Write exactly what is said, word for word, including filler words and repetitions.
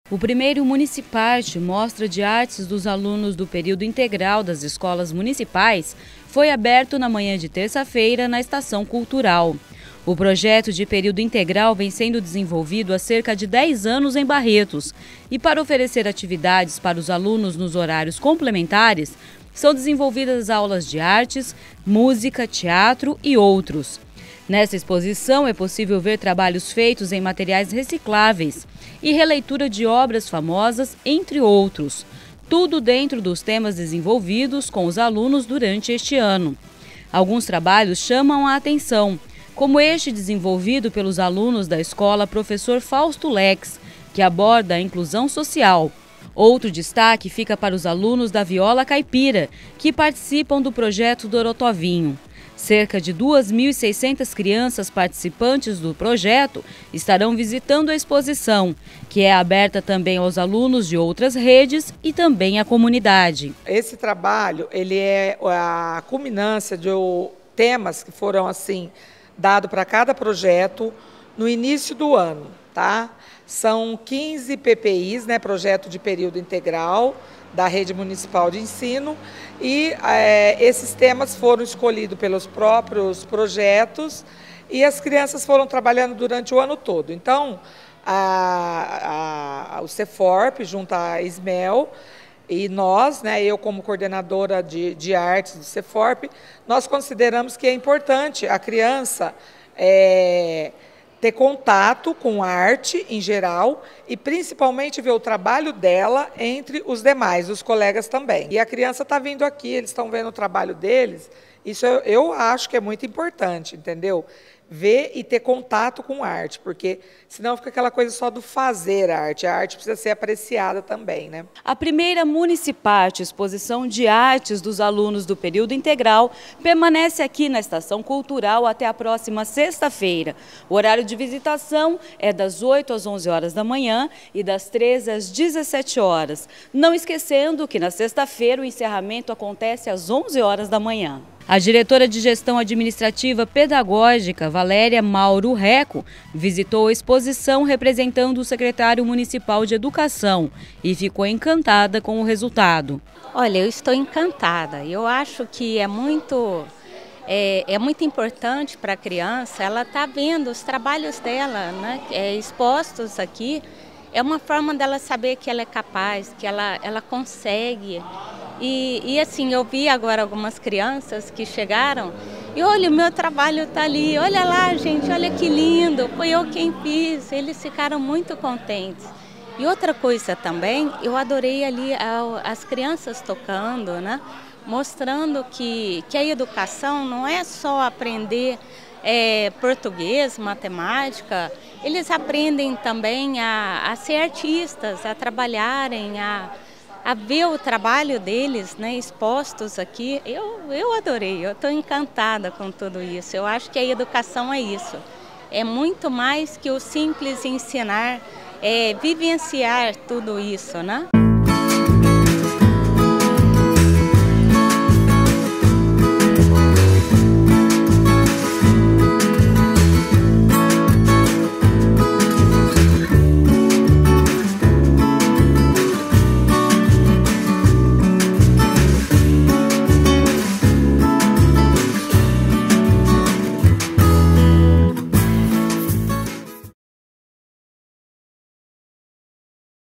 O primeiro Municiparte, mostra de artes dos alunos do período integral das escolas municipais, foi aberto na manhã de terça-feira na Estação Cultural. O projeto de período integral vem sendo desenvolvido há cerca de dez anos em Barretos e, para oferecer atividades para os alunos nos horários complementares, são desenvolvidas aulas de artes, música, teatro e outros. Nessa exposição é possível ver trabalhos feitos em materiais recicláveis e releitura de obras famosas, entre outros. Tudo dentro dos temas desenvolvidos com os alunos durante este ano. Alguns trabalhos chamam a atenção, como este desenvolvido pelos alunos da escola Professor Fausto Lex, que aborda a inclusão social. Outro destaque fica para os alunos da Viola Caipira, que participam do projeto Dorotovinho. Cerca de duas mil e seiscentas crianças participantes do projeto estarão visitando a exposição, que é aberta também aos alunos de outras redes e também à comunidade. Esse trabalho ele é a culminância de temas que foram assim dados para cada projeto no início do ano, tá? São quinze P P Is, né, projeto de período integral da Rede Municipal de Ensino, e é, esses temas foram escolhidos pelos próprios projetos e as crianças foram trabalhando durante o ano todo. Então, a, a, o Ceforp, junto à Ismel, e nós, né, eu como coordenadora de, de artes do Ceforp, nós consideramos que é importante a criança é, ter contato com arte em geral e principalmente ver o trabalho dela entre os demais, os colegas também. E a criança está vindo aqui, eles estão vendo o trabalho deles, isso eu, eu acho que é muito importante, entendeu? Ver e ter contato com arte, porque senão fica aquela coisa só do fazer arte, a arte precisa ser apreciada também, né? A primeira Municiparte, exposição de artes dos alunos do período integral, permanece aqui na Estação Cultural até a próxima sexta-feira. O horário de visitação é das oito às onze horas da manhã e das treze às dezessete horas. Não esquecendo que na sexta-feira o encerramento acontece às onze horas da manhã. A diretora de Gestão Administrativa Pedagógica, Valéria Mauro Reco, visitou a exposição representando o secretário municipal de Educação e ficou encantada com o resultado. Olha, eu estou encantada. Eu acho que é muito, é, é muito importante para a criança, ela está vendo os trabalhos dela, né, é, expostos aqui. É uma forma dela saber que ela é capaz, que ela, ela consegue. E, e assim, eu vi agora algumas crianças que chegaram e olha, o meu trabalho está ali, olha lá gente, olha que lindo, foi eu quem fiz, eles ficaram muito contentes. E outra coisa também, eu adorei ali as crianças tocando, né? Mostrando que, que a educação não é só aprender é, português, matemática, eles aprendem também a, a ser artistas, a trabalharem, a... a ver o trabalho deles, né, expostos aqui. Eu, eu adorei, eu estou encantada com tudo isso. Eu acho que a educação é isso. É muito mais que o simples ensinar, é vivenciar tudo isso, né?